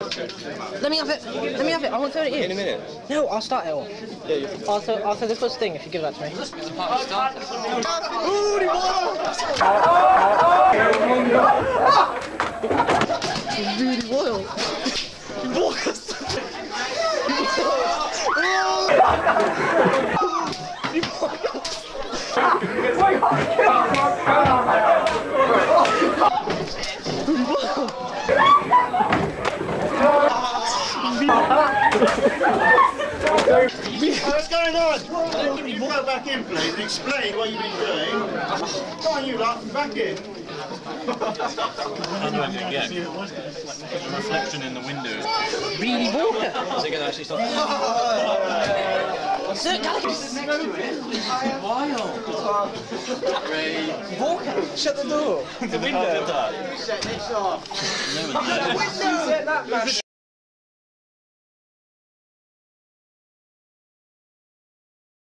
Let me have it. Let me have it. I won't throw it at you. In a minute. No, I'll start it off. Yeah, I'll throw the first thing if you give that to me. It's really wild. What's going on? Can you go back in, please, and explain what you've been doing? Come on, you lot, back in. I'm going to get the reflection in the windows. Really Walker. Is it going to actually stop? Wild. Walker, shut the door. The window. Set this off. No,